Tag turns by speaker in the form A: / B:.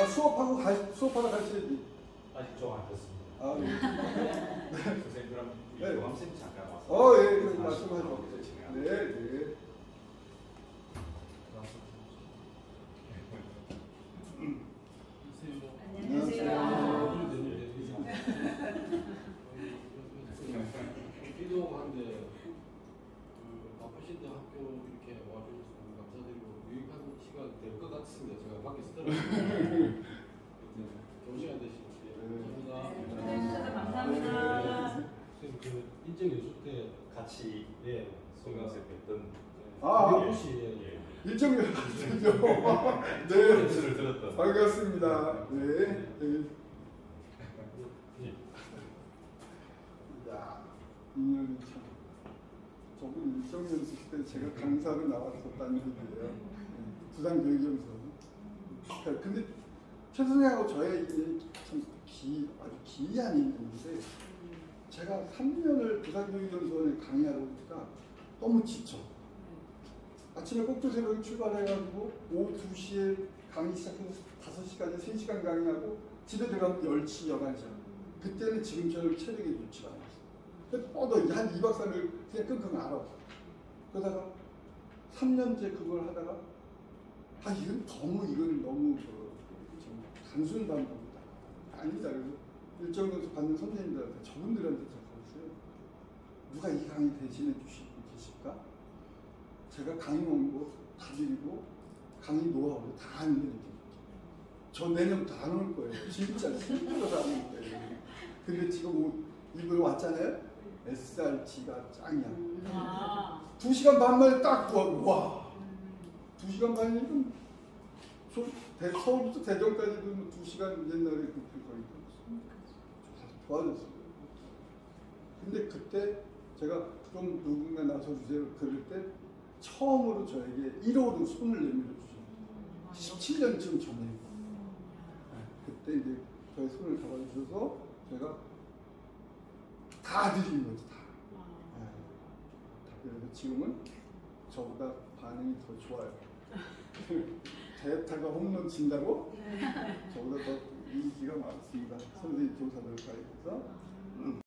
A: 수업하러 가셔야지.
B: 아직 좀 안 됐습니다.
A: 아, 네.
B: 선생님 그럼 요함 쌤 잠깐 와서.
A: 예, 말씀하죠. 네, 네.
C: 안녕하세요.
D: 기도하는데 바쁘신데 학교 이렇게 와주셔서 감사드리고 유익한 시간 될 것 같습니다. 제가 밖에서 들었는데 좋은 시간 되시길 감사합니다.
C: 감사합니다.
D: 선생님 그 인적 연수 때
B: 같이
D: 예
B: 송강쌤 뵀던
D: 혹시
A: 일정을 하시죠.
B: 네.
A: 네.
B: 연수를 들었던.
A: 반갑습니다. 네. 네. 야, 인연이 참. 저분 일정연수 때 제가 강사로 나왔었다는 얘기예요. 부산교육연수. 근데 최 선생하고 저의 인연이 참 아주 기이한 인연인데 제가 3년을 부산교육연수원에 강의하러 오니까 너무 지쳐. 아침에 꼭두새벽에 출발해가지고 오후 2시에 강의 시작해서 5시까지 3시간 강의하고 집에 들어가면 10시, 11시야. 그때는 지금처럼 체력이 좋지 않았어. 뻗어. 한 2박 3일 그냥 끙끙 앓아. 그러다가 3년째 그걸 하다가 이건 너무 좀 단순 방법이다. 아니다. 그래서 일정연수 받는 선생님들한테 저분들한테 제가 그랬어요. 누가 이 강의 대신해 주시고 계실까? 제가 강의 원고 다 드리고 강의 노하우를 다 알려드릴게요. 저 내년부터 안 올 거예요. 진짜 힘들어서 안 올 거예요. 근데 지금 이걸 왔잖아요. SRT가 짱이야. 2시간 반 만에 딱 구하고 와. 2시간 반이면 서울부터 대전까지도 2시간 옛날에 그렇게 거리고 좋아졌어요. 근데 그때 제가 좀 누군가 나서주세요 그럴 때 처음으로 저에게 1호로 손을 내밀어 주셨어요. 17년쯤 전에. 그때 이제 저의 손을 잡아주셔서 제가 다 드린 거죠, 다. 그래서 지금은 저보다 반응이 더 좋아요. 대타가 홈런 친다고 저보다 더 인기가 많습니다. 선생님 교사들 사이에서.